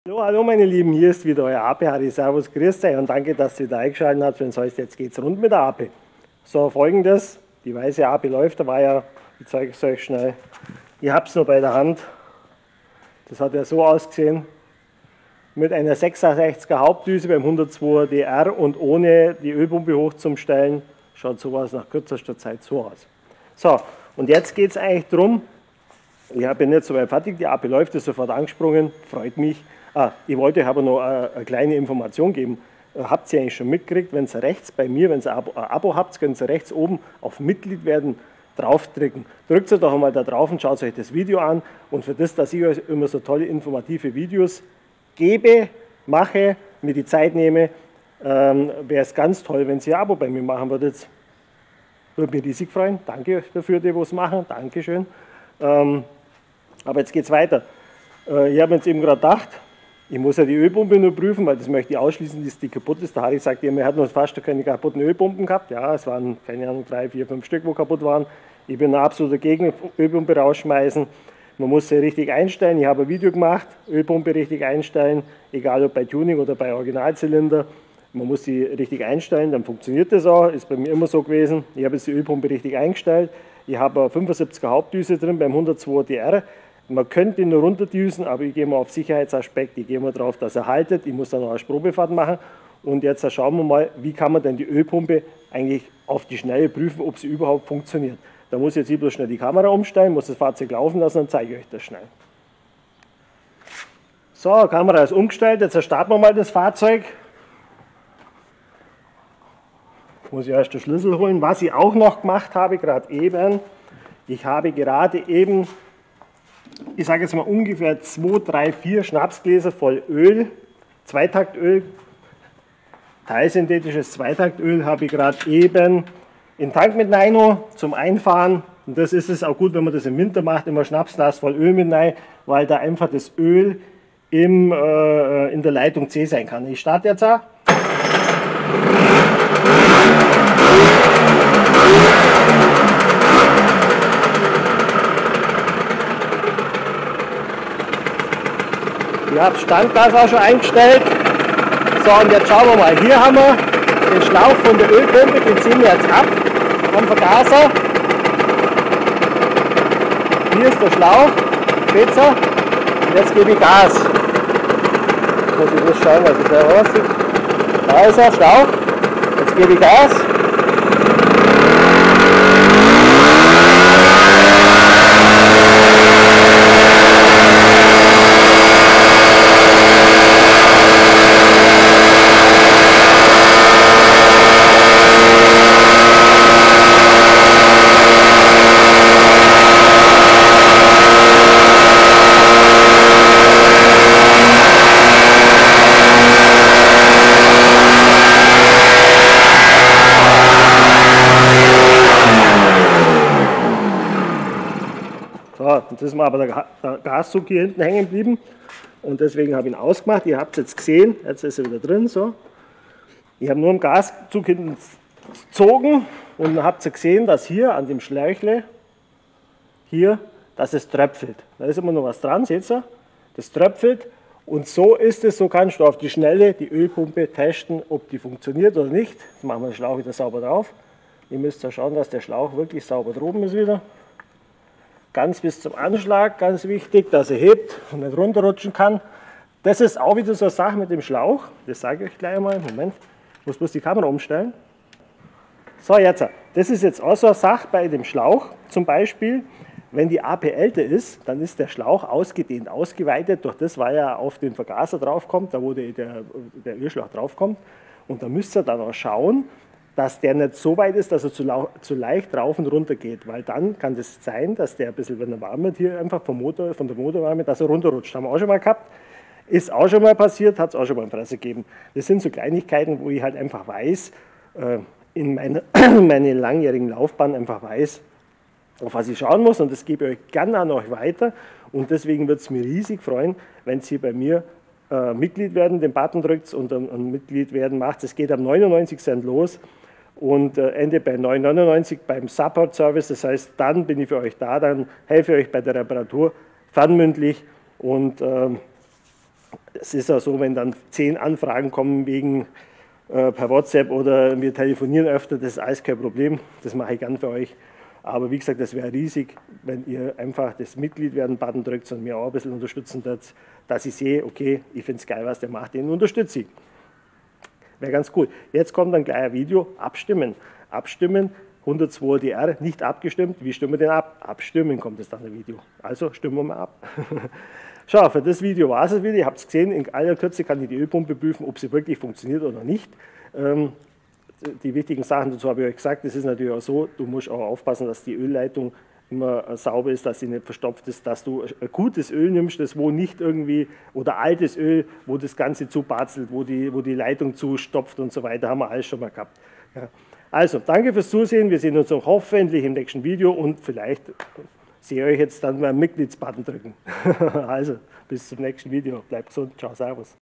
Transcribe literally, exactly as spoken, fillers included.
Hallo, hallo meine Lieben, hier ist wieder euer A P Harry. Servus, grüß euch und danke, dass ihr wieder eingeschaltet habt, wenn es heißt, jetzt geht's rund mit der A P. So, folgendes, die weiße A P läuft, da war ja, ich zeige es euch schnell, ihr habt es nur bei der Hand, das hat ja so ausgesehen, mit einer sechsundsechziger Hauptdüse beim hundertzweier D R und ohne die Ölpumpe hochzustellen, schaut sowas nach kürzester Zeit so aus. So, und jetzt geht es eigentlich darum, ich habe ja nicht so weit fertig, die A P läuft, ist sofort angesprungen, freut mich. Ah, ich wollte euch aber noch eine, eine kleine Information geben. Habt ihr eigentlich schon mitgekriegt, wenn ihr rechts bei mir, wenn ihr ein Abo, ein Abo habt, könnt ihr rechts oben auf Mitglied werden draufdrücken. Drückt ihr doch einmal da drauf und schaut euch das Video an. Und für das, dass ich euch immer so tolle informative Videos gebe, mache, mir die Zeit nehme, ähm, wäre es ganz toll, wenn ihr ein Abo bei mir machen würdet. Würde mich riesig freuen. Danke dafür, die es machen. Dankeschön. Ähm, aber jetzt geht es weiter. Äh, ich habe jetzt eben gerade gedacht, ich muss ja die Ölpumpe nur prüfen, weil das möchte ich ausschließen, dass die kaputt ist. Der Harry sagt ja, er hat noch fast keine kaputten Ölpumpen gehabt. Ja, es waren, keine Ahnung, drei, vier, fünf Stück, wo kaputt waren. Ich bin ein absoluter Gegner, Ölpumpe rausschmeißen. Man muss sie richtig einstellen. Ich habe ein Video gemacht, Ölpumpe richtig einstellen, egal ob bei Tuning oder bei Originalzylinder. Man muss sie richtig einstellen, dann funktioniert das auch. Ist bei mir immer so gewesen. Ich habe jetzt die Ölpumpe richtig eingestellt. Ich habe eine fünfundsiebziger Hauptdüse drin beim hundertzweier D R. Man könnte ihn nur runterdüsen, aber ich gehe mal auf Sicherheitsaspekt, ich gehe mal darauf, dass er haltet. Ich muss dann noch eine Probefahrt machen. Und jetzt schauen wir mal, wie kann man denn die Ölpumpe eigentlich auf die Schnelle prüfen, ob sie überhaupt funktioniert. Da muss ich jetzt bloß schnell die Kamera umstellen, muss das Fahrzeug laufen lassen, dann zeige ich euch das schnell. So, die Kamera ist umgestellt, jetzt starten wir mal das Fahrzeug. Muss ich erst den Schlüssel holen. Was ich auch noch gemacht habe, gerade eben, ich habe gerade eben, ich sage jetzt mal ungefähr zwei, drei, vier Schnapsgläser voll Öl, Zweitaktöl, teilsynthetisches Zweitaktöl, habe ich gerade eben in den Tank mit rein zum Einfahren. Und das ist es auch gut, wenn man das im Winter macht, immer Schnapsglas voll Öl mit rein, weil da einfach das Öl im, äh, in der Leitung zäh sein kann. Ich starte jetzt auch. Ich habe Standgas auch schon eingestellt. So, und jetzt schauen wir mal. Hier haben wir den Schlauch von der Ölpumpe, den ziehen wir jetzt ab vom Vergaser. Hier ist der Schlauch, seht ihr? Und jetzt gebe ich Gas. Jetzt muss ich bloß schauen, was ich da aussieht. Da ist der Schlauch. Jetzt gebe ich Gas. Jetzt ist mir aber der Gaszug hier hinten hängen geblieben und deswegen habe ich ihn ausgemacht. Ihr habt es jetzt gesehen, jetzt ist er wieder drin. So. Ich habe nur einen Gaszug hinten gezogen und dann habt ihr gesehen, dass hier an dem Schläuchle, hier, dass es tröpfelt. Da ist immer noch was dran, seht ihr? Das tröpfelt und so ist es, so kannst du auf die Schnelle die Ölpumpe testen, ob die funktioniert oder nicht. Jetzt machen wir den Schlauch wieder sauber drauf. Ihr müsst ja schauen, dass der Schlauch wirklich sauber droben ist wieder. Ganz bis zum Anschlag, ganz wichtig, dass er hebt und nicht runterrutschen kann. Das ist auch wieder so eine Sache mit dem Schlauch. Das sage ich euch gleich einmal. Moment, ich muss bloß die Kamera umstellen. So, jetzt. Das ist jetzt auch so eine Sache bei dem Schlauch. Zum Beispiel, wenn die A P älter ist, dann ist der Schlauch ausgedehnt, ausgeweitet. Durch das, weil er auf den Vergaser draufkommt, da wo der, der, der Ölschlauch draufkommt. Und da müsst ihr dann auch schauen, dass der nicht so weit ist, dass er zu, zu leicht rauf und runter geht, weil dann kann das sein, dass der ein bisschen, wenn er warm wird, hier einfach vom Motor, von der Motorwärme, dass er runterrutscht. Haben wir auch schon mal gehabt, ist auch schon mal passiert, hat es auch schon mal im Presse gegeben. Das sind so Kleinigkeiten, wo ich halt einfach weiß, in meiner meine langjährigen Laufbahn einfach weiß, auf was ich schauen muss und das gebe ich euch gerne an euch weiter und deswegen würde es mich riesig freuen, wenn es hier bei mir äh, Mitglied werden, den Button drückt und ein, ein Mitglied werden macht. Es geht am neunundneunzig Cent los. Und äh, Ende bei neun neunundneunzig beim Support Service, das heißt, dann bin ich für euch da, dann helfe ich euch bei der Reparatur fernmündlich und ähm, es ist ja so, wenn dann zehn Anfragen kommen wegen äh, per WhatsApp oder wir telefonieren öfter, das ist alles kein Problem, das mache ich gern für euch. Aber wie gesagt, das wäre riesig, wenn ihr einfach das Mitglied-werden-Button drückt und mir auch ein bisschen unterstützen würdet, dass ich sehe, okay, ich finde es geil, was der macht, den unterstütze ich. Wäre ganz cool. Jetzt kommt dann gleich ein Video, abstimmen. Abstimmen, hundertzwei D R, nicht abgestimmt, wie stimmen wir denn ab? Abstimmen kommt es dann ein Video. Also stimmen wir mal ab. Schau, für das Video war es es wieder. Ihr habt es gesehen, in aller Kürze kann ich die Ölpumpe prüfen, ob sie wirklich funktioniert oder nicht. Ähm, die wichtigen Sachen dazu habe ich euch gesagt. Es ist natürlich auch so, du musst auch aufpassen, dass die Ölleitung immer sauber ist, dass sie nicht verstopft ist, dass du gutes Öl nimmst, das wo nicht irgendwie, oder altes Öl, wo das Ganze zubatzelt, wo die, wo die Leitung zustopft und so weiter, haben wir alles schon mal gehabt. Ja. Also, danke fürs Zusehen, wir sehen uns auch hoffentlich im nächsten Video und vielleicht sehe ich euch jetzt dann beim Mitgliedsbutton drücken. Also, bis zum nächsten Video, bleibt gesund, ciao, servus.